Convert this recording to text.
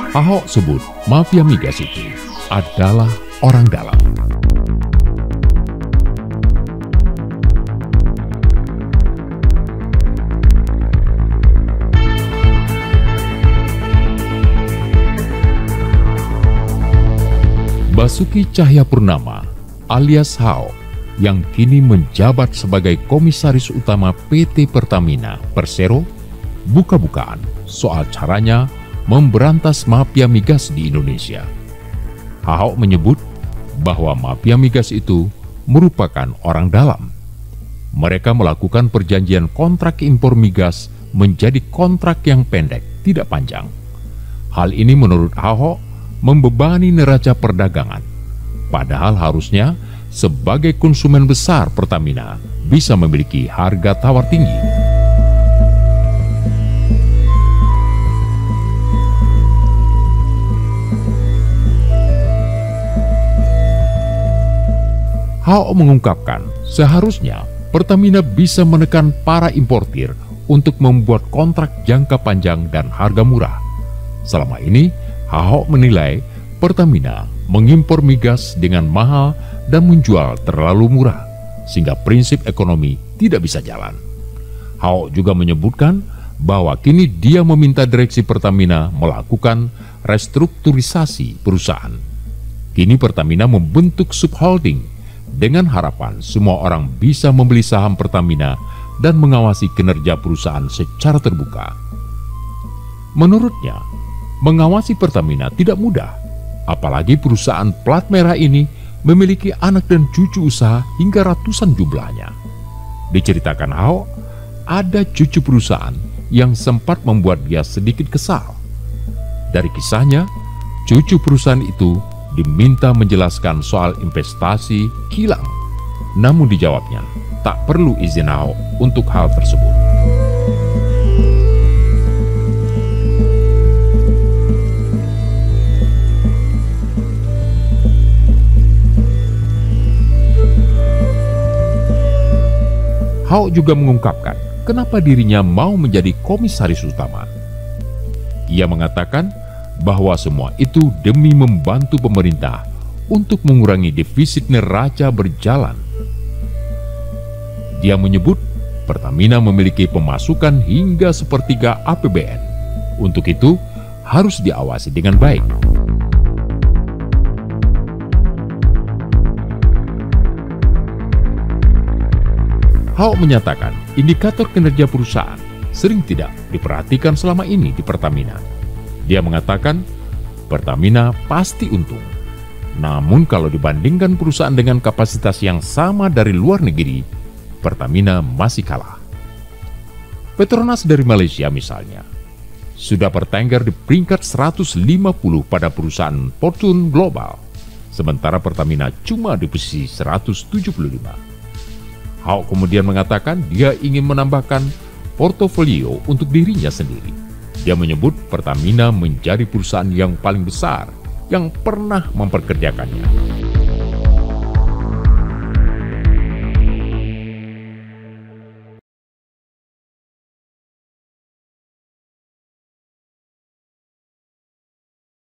Ahok sebut mafia migas itu adalah orang dalam. Basuki Cahayapurnama alias Ahok yang kini menjabat sebagai Komisaris Utama PT Pertamina Persero buka-bukaan soal caranya memberantas mafia migas di Indonesia. Ahok menyebut bahwa mafia migas itu merupakan orang dalam. Mereka melakukan perjanjian kontrak impor migas menjadi kontrak yang pendek, tidak panjang. Hal ini menurut Ahok membebani neraca perdagangan. Padahal harusnya sebagai konsumen besar Pertamina bisa memiliki harga tawar tinggi. Ahok mengungkapkan seharusnya Pertamina bisa menekan para importir untuk membuat kontrak jangka panjang dan harga murah. Selama ini Ahok menilai Pertamina mengimpor migas dengan mahal dan menjual terlalu murah, sehingga prinsip ekonomi tidak bisa jalan. Ahok juga menyebutkan bahwa kini dia meminta direksi Pertamina melakukan restrukturisasi perusahaan. Kini Pertamina membentuk subholding dengan harapan semua orang bisa membeli saham Pertamina dan mengawasi kinerja perusahaan secara terbuka. Menurutnya, mengawasi Pertamina tidak mudah, apalagi perusahaan plat merah ini memiliki anak dan cucu usaha hingga ratusan jumlahnya. Diceritakan Ahok, ada cucu perusahaan yang sempat membuat dia sedikit kesal. Dari kisahnya, cucu perusahaan itu diminta menjelaskan soal investasi kilang, namun dijawabnya tak perlu izin Ahok untuk hal tersebut. Ahok juga mengungkapkan kenapa dirinya mau menjadi komisaris utama. Ia mengatakan bahwa semua itu demi membantu pemerintah untuk mengurangi defisit neraca berjalan. Dia menyebut Pertamina memiliki pemasukan hingga sepertiga APBN. Untuk itu harus diawasi dengan baik. Ahok menyatakan indikator kinerja perusahaan sering tidak diperhatikan selama ini di Pertamina. Dia mengatakan Pertamina pasti untung. Namun kalau dibandingkan perusahaan dengan kapasitas yang sama dari luar negeri, Pertamina masih kalah. Petronas dari Malaysia misalnya, sudah bertengger di peringkat 150 pada perusahaan Fortune Global, sementara Pertamina cuma di posisi 175. Ahok kemudian mengatakan dia ingin menambahkan portofolio untuk dirinya sendiri. Dia menyebut Pertamina menjadi perusahaan yang paling besar yang pernah memperkerjakannya.